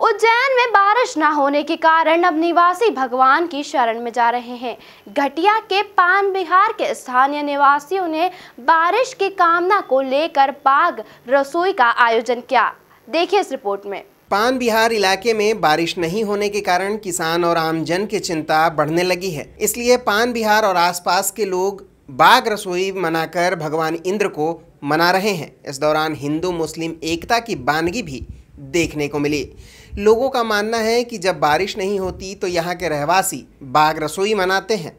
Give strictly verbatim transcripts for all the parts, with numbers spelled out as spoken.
उज्जैन में बारिश न होने के कारण अब निवासी भगवान की शरण में जा रहे हैं। घटिया के पान बिहार के स्थानीय निवासियों ने बारिश की कामना को लेकर बाग रसोई का आयोजन किया। देखिए इस रिपोर्ट में। पान बिहार इलाके में बारिश नहीं होने के कारण किसान और आमजन की चिंता बढ़ने लगी है। इसलिए पान बिहार और आसपास के लोग बाग रसोई मनाकर भगवान इंद्र को मना रहे हैं। इस दौरान हिंदू मुस्लिम एकता की बानगी भी देखने को मिली। लोगों का मानना है कि जब बारिश नहीं होती तो यहाँ के रहवासी बाग रसोई मनाते हैं।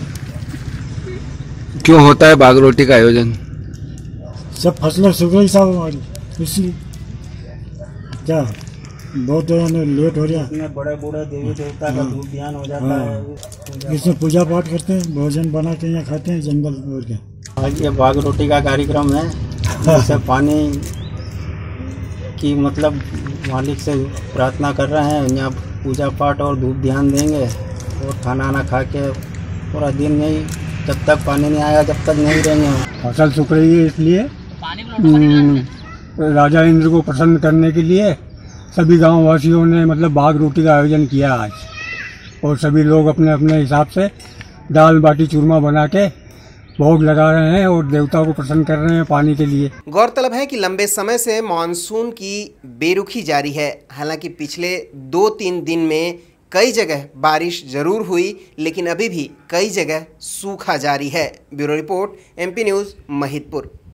क्यों होता है बाग रोटी का आयोजन? सब फसलें सूख गई साहब हमारी, इसलिए क्या बहुत लेट हो रहा है। बड़े बूढ़े देवी देवता का धूप ध्यान हो जाता है। इसमें पूजा पाठ करते हैं, भोजन बना के यहाँ खाते हैं जंगल और क्या। आज ये बाग रोटी का कार्यक्रम है। जैसे पानी की मतलब मालिक से प्रार्थना कर रहे हैं, यहाँ पूजा पाठ और धूप ध्यान देंगे और खाना वाना खा के पूरा दिन नहीं, जब तक पानी नहीं आया जब तक नहीं रहेंगे। फसल सूख रही है इसलिए राजा इंद्र को प्रसन्न करने के लिए सभी गांव वासियों ने मतलब बाग रोटी का आयोजन किया आज, और सभी लोग अपने अपने हिसाब से दाल बाटी चूरमा बना के भोग लगा रहे हैं और देवता को प्रसन्न कर रहे हैं पानी के लिए। गौरतलब है कि लंबे समय से मानसून की बेरुखी जारी है। हालांकि पिछले दो तीन दिन में कई जगह बारिश जरूर हुई, लेकिन अभी भी कई जगह सूखा जारी है। Bureau report, MP news, Mahidpur.